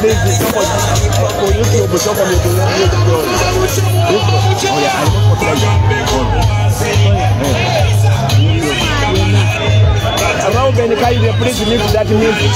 please, for YouTube, so for me to know you. Oh yeah, I don't around the kind of please mix that music.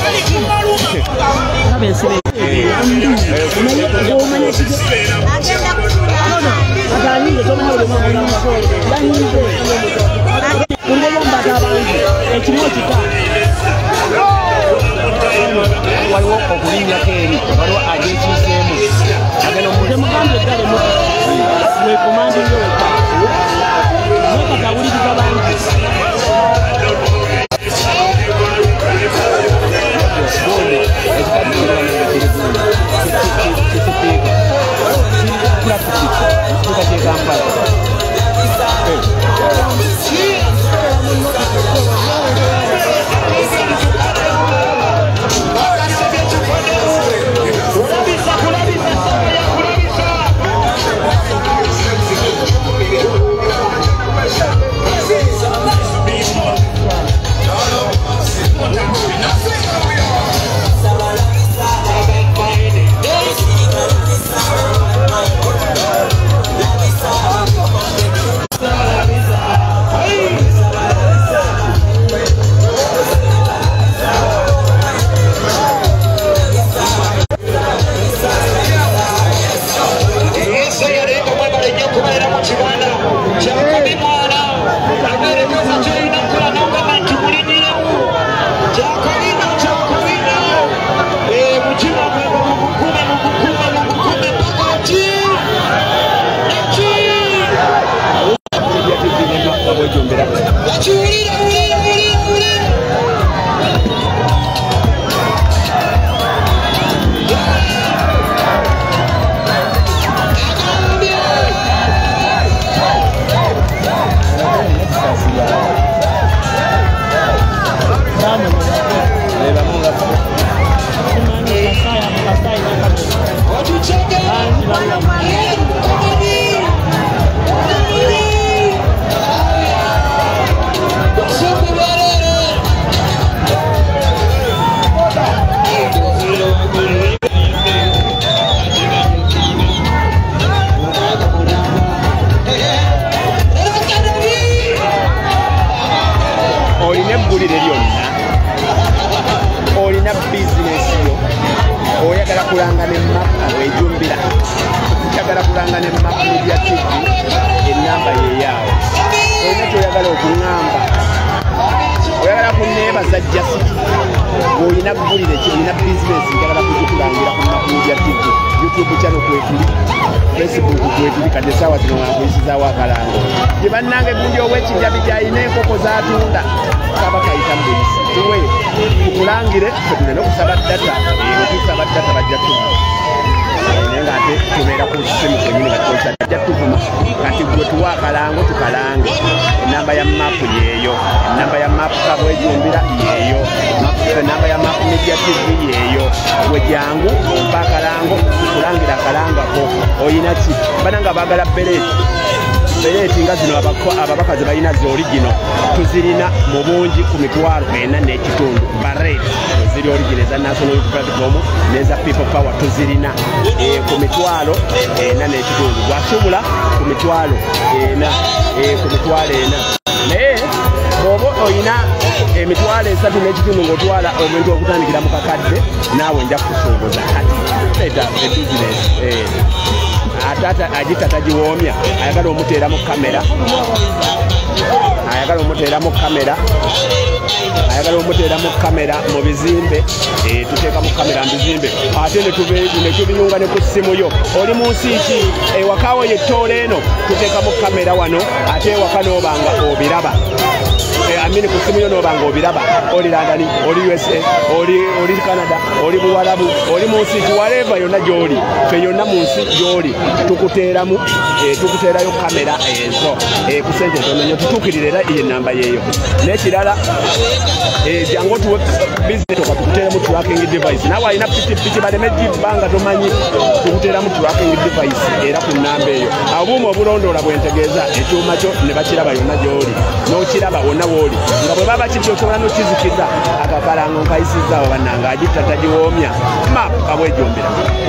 YouTube channel kwetu, Facebook kwetu kadesawa tunawakuisiza wakalango. Jibanange kundio wechi jabija ineko kozatunda kaba kaita mbisi. Tuwe kukulangire kutune no kusaba data, kusaba data bajjatuma. Nenga ate tumera ku simu kwenye katosha jatuma kati kwetu wakalango tukalange. Namba ya map yeyo, namba ya map kabwe jumbira yeyo. Namba ya map media TV yeyo. Wejangu mpaka lango kulangira kalanga ko oyinati bananga bagala beleti ngazino ababakazi bayina zo original tuzirina mu bungi ku mitwalo 4 barret ziri original za national platform neza people power tuzirina ku mitwalo 4 gwasubula ku mitwalo ku mitwalo ne bobo oyina emitwalo 3 ngotwala omuntu okutandikira mu kakadde nawe nja kusoboza kati leta business atata ajitata jiwomya ayagala omutera mu kamera ayagala omutera mu kamera mu bizimbe tuteka mu kamera mu bizimbe ate ne tubiyunga ne ku simu yo oli mu nsiki ewakawo yetole eno tuteka mu kamera wano ate wakano obanga obiraba amini ku simu yo nobanga obiraba oli London oli USA oli Canada oli Buwarabu oli mu nsiki whatever yonna gyoli fe yonna mu nsi gyoli tukuteeramu tukuteerayo kamera ezo ku sente ntono nnyo tutuukirire era iyi namba yeeyo n'ekirala jangu tuwe bizinesi oka tukuteeramu tracking device nawe alina pikipiki baleme gibbanga tomanyi tukuteeramu tracking device era ku namba eyo abuuma obulondoola bwentegeeza ekyuma kyo ne bakiraba yonna gy'oli n'okiraba wonna w'oli nga bwe baba kiti osobola n'okizikiza akakalango nkayisizaawo bannanga agitta tagiwoomya ma abwejombera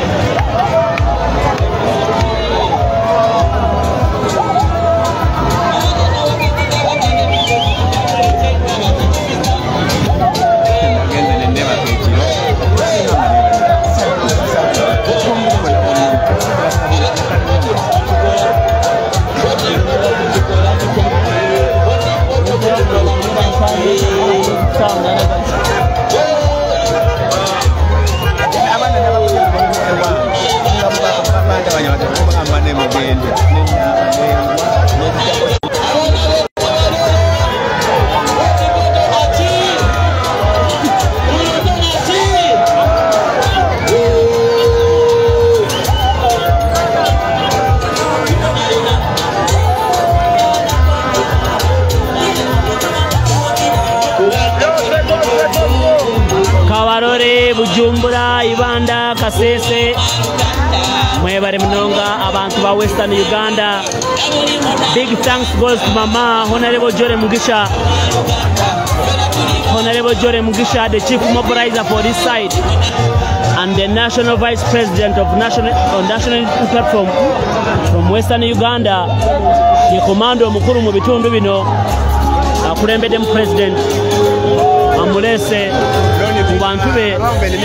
Bujumbura, Ibanda, Kasese, mwebale mnonga abantu ba Western Uganda. Big thanks goes to Mama Honorable Jore Mugisha. Honorable Jore Mugisha, the chief mobilizer for this site, and the national vice president of national platform from Western Uganda. The commando mukuru mu bitundu bino akulembedde mu president amulese mu bantu be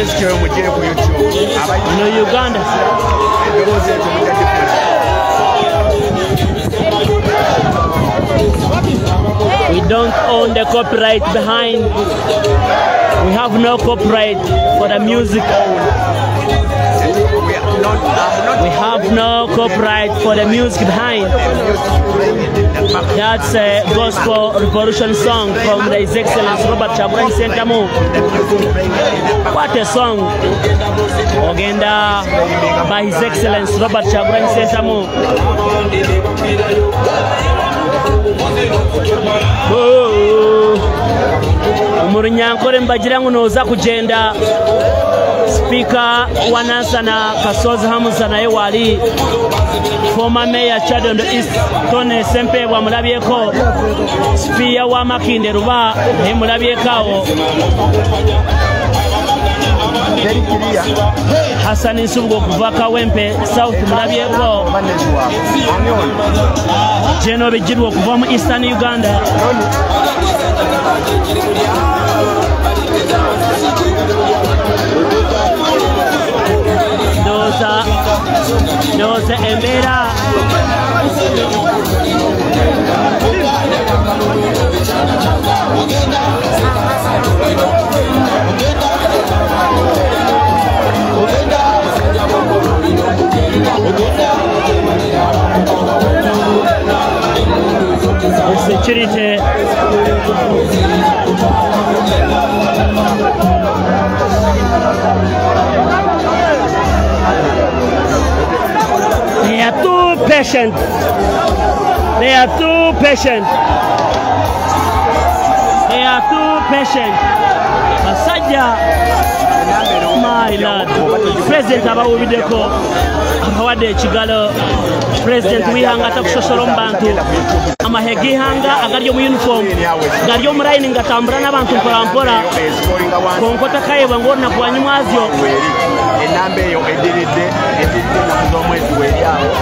no Uganda. We don't own the copyright behind. We have no copyright for the music. We have no copyright for the music behind. That's a gospel revolution song from His Excellency Robert Chagulanyi Ssentamu. What a song! Ogenda by His Excellency Robert Chagulanyi Ssentamu. Umurunyankore mbagirangu noza kugenda. Speaker Wanansana Kasozi Hamusa naye wali. Former Mayor Chadondo East Tone Sempe wa mulabyeko. Speaker wa Makinde Ruba naye mulabyekawo. Hassan Nsubugo okuva Kawempe South mulabyeko. General Bijirwa okuva mu Eastern Uganda. Doza Embera. Security. They are too patient. They are too patient. They are too patient. Masajja. My lord. President abawubideko. Abawadde ekigalo. President wihanga takusosola mu bantu. Amahege hanga agalyo mu uniform. Galyo mu line ngatambula n'abantu mpolampola. Konkota kayebwa ng'olina kuwanyumwazyo. Enamba eyo ediridde ennaku z'omwezi weeryawo.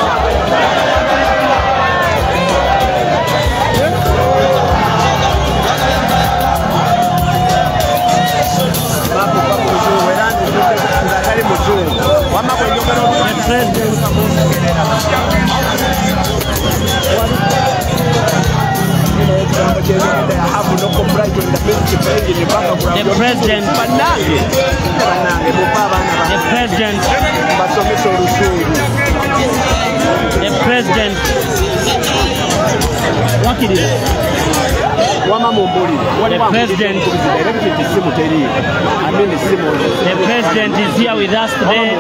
The president. What it is? wama mumbuli. The president. The president is here with us today.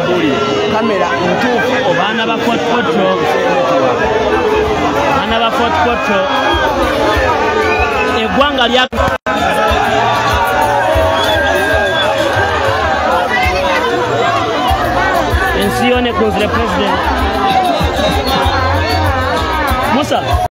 Another fortportal. Another fortportal. Egwanga lya Ensione con the president. Musa.